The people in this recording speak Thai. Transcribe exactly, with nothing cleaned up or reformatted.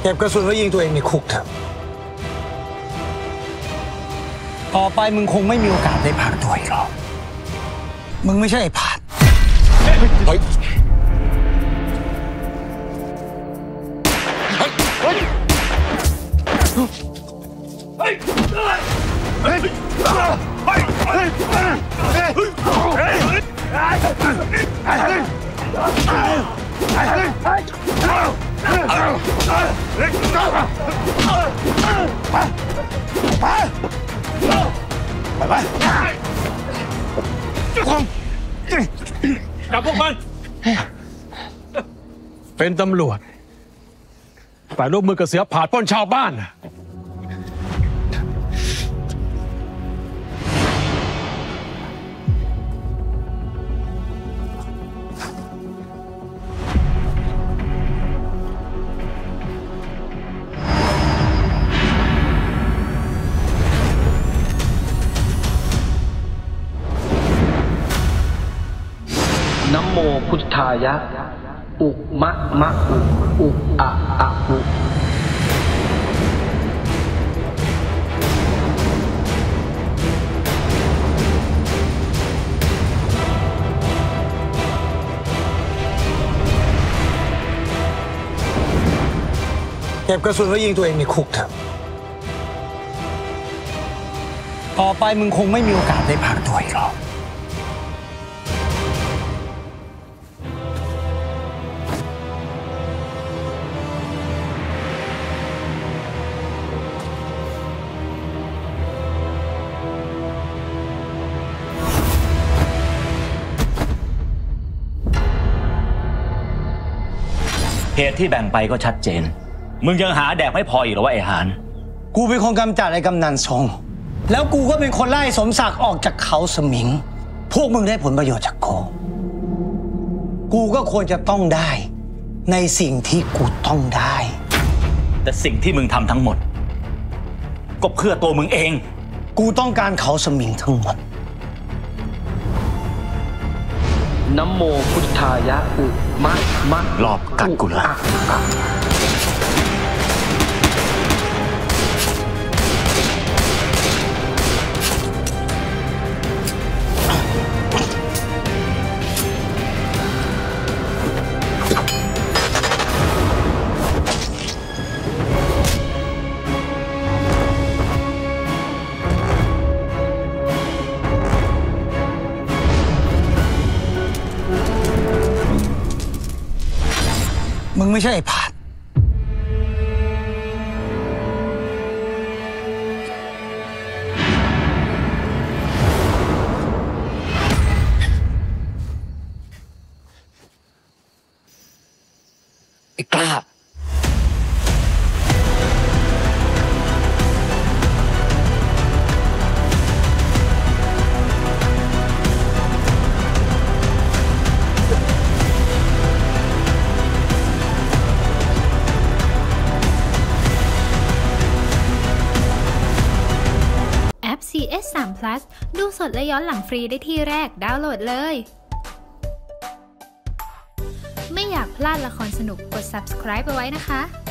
ก็บกระสุนไว้ยิงตัวเองในคุกเถอะต่อไปมึงคงไม่มีโอกาสได้พักตัวอีกหรอกมึงไม่ใช่ไอ้ผาดเฮ้ยไปไปจับพวกมันเป็นตำรวจแต่ร่วมมือกับเสือผาดปล้นชาวบ้านนะโมพุทธายะอุมะมะอุอุอะอะอุเก็บกระสุนไว้ยิงตัวเองในคุกเถอะต่อไปมึงคงไม่มีโอกาสได้พักตัวอีกหรอกเหตุที่แบ่งไปก็ชัดเจนมึงยังหาแดกไม่พออีกหรอวะไอ้หานกูเป็นคนกำจัดไอ้กำนันทรงแล้วกูก็เป็นคนไล่สมศักดิ์ออกจากเขาสมิงพวกมึงได้ผลประโยชน์จากกูกูก็ควรจะต้องได้ในสิ่งที่กูต้องได้แต่สิ่งที่มึงทำทั้งหมดก็เพื่อตัวมึงเองกูต้องการเขาสมิงทั้งหมดนะโมพุทธายะอุมะมะรอบกัดกูละมึงไม่ใช่ไอ้ผาดไอ้กล้าซี เอส สาม พลัส ดูสดและย้อนหลังฟรีได้ที่แรกดาวน์โหลดเลย ไม่อยากพลาดละครสนุกกด ซับสไครบ์ เอาไว้นะคะ